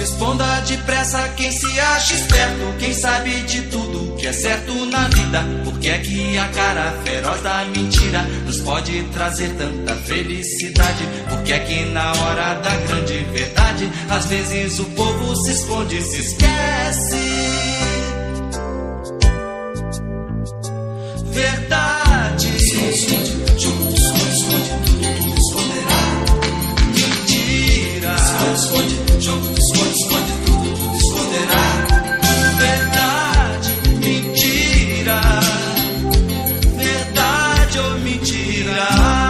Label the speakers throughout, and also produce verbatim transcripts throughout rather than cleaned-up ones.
Speaker 1: Responda depressa quem se acha esperto, quem sabe de tudo que é certo na vida. Por que é que a cara feroz da mentira nos pode trazer tanta felicidade? Por que é que na hora da grande verdade às vezes o povo se esconde e se esquece? Verdade, esconde, esconde, jogo, esconde, esconde, tudo, tudo esconderá. Mentira, esconde, esconde, jogo, esconde, esconde, tudo, tudo esconderá. Verdade, mentira, verdade ou mentira.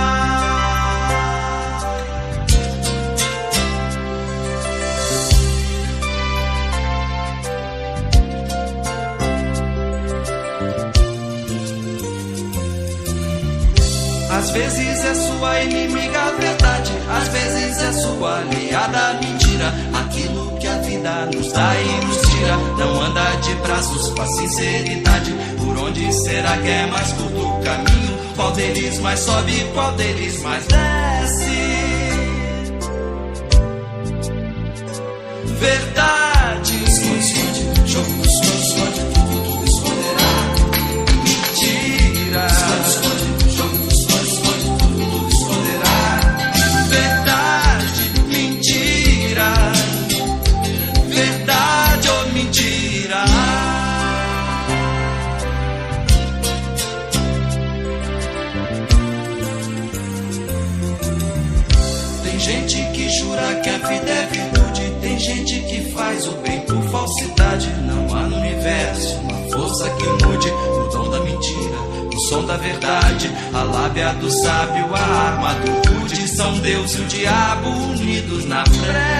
Speaker 1: Às vezes é sua inimiga a verdade, às vezes é sua aliada a mentira. Aquilo que a vida nos dá e nos tira não anda de braços com a sinceridade. Por onde será que é mais curto o caminho? Qual deles mais sobe, qual deles mais desce? Verdade, esconde, esconde, jogo, esconde, esconde, tudo, tudo esconderá. Mentira, esconde, esconde, jogo, esconde, esconde, tudo, tudo esconderá. Verdade, mentira, verdade ou mentira. Tem gente que jura que a vida é virtude, tem gente que faz o bem por falsidade. Não há no universo uma força que mude o dom da mentira, o som da verdade, a lábia do sábio, a arma do rude. São Deus e o diabo unidos na frente.